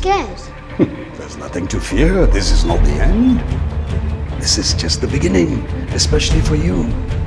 scared. There's nothing to fear. This is not the end. This is just the beginning, especially for you.